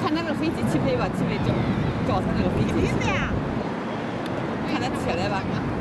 看那个飞机起飞吧，起飞叫它那个飞机。看它起来吧。